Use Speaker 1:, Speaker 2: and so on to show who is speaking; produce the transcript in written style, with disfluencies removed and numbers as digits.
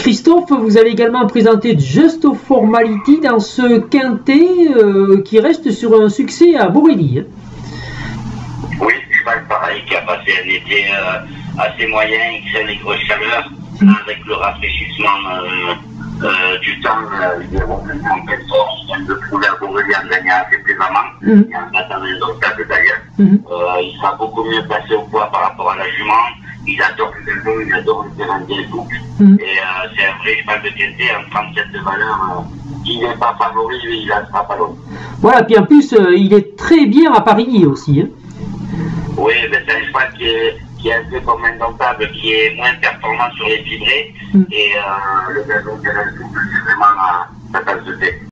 Speaker 1: Christophe, vous avez également présenté Just Formality dans ce quintet qui reste sur un succès à Borelli. Hein.
Speaker 2: Oui, cheval pareil, qui a passé un été assez moyen, qui crée des grosses chaleurs, avec le rafraîchissement du temps, il est revenu en pleine force, il vient de prouver à Borelli en gagnant assez plaisamment, et en attendant un obstacle d'ailleurs. Il sera beaucoup mieux placé au poids par rapport à la jument. Il adore le vélo, il adore le terrain des boucles. Et c'est un vrai cheval de quintet en 37 de valeur. Il n'est pas favori, il ne sera pas loin.
Speaker 1: Voilà, puis en plus, il est très bien à Paris aussi. Hein.
Speaker 2: Oui, mais c'est un cheval qui est un peu comme indomptable, qui est moins performant sur les fibrés. Et le vélo, c'est vraiment sa tasse de thé.